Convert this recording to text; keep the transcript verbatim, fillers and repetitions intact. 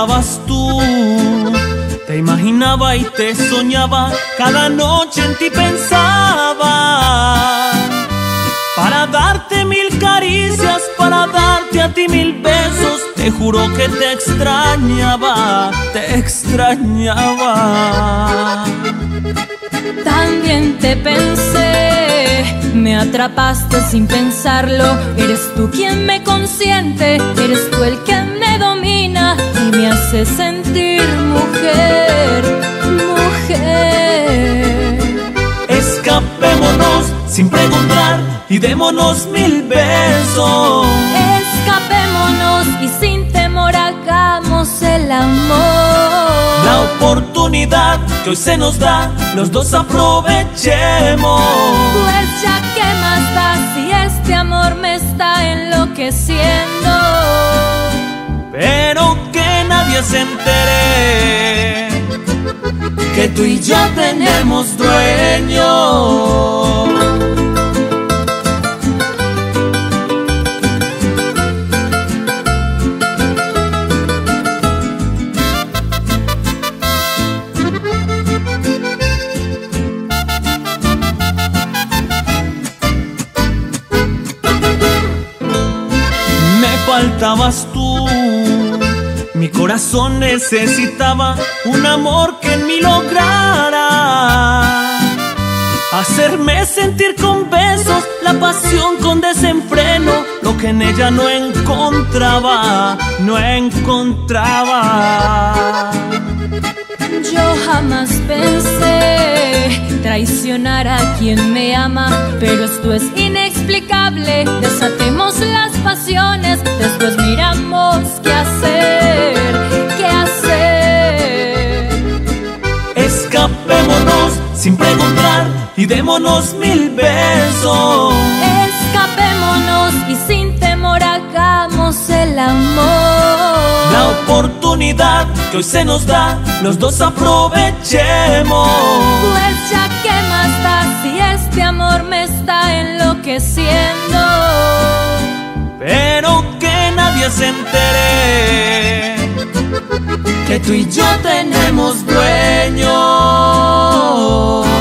faltabas tú. Te imaginaba y te soñaba, cada noche en ti pensaba. Para darte mil caricias, para darte a ti mil besos, te juro que te extrañaba, te extrañaba. También te pensé, me atrapaste sin pensarlo. Eres tú quien me consiente, eres tú el que me domina y me hace sentir mujer, mujer. Escapémonos sin preguntar y démonos mil besos. Escapémonos y sin temor hagamos el amor. La oportunidad que hoy se nos da, los dos aprovechemos. Pues ya que más da si este amor me está enloqueciendo. Pero que nadie se entere que tú y yo tenemos dueño. Faltabas tú, mi corazón necesitaba un amor que en mí lograra hacerme sentir con besos la pasión con desenfreno, lo que en ella no encontraba, no encontraba. Yo jamás pensé traicionar a quien me ama, pero esto es inexplicable. Desatemos las pasiones, después miramos qué hacer, qué hacer. Escapémonos sin preguntar y démonos mil besos. Escapémonos y sin temor hagamos el amor. La oportunidad que hoy se nos da, los dos aprovechemos. Pues ya que más da si este amor me está enloqueciendo. Pero que nadie se entere que tú y yo tenemos dueño.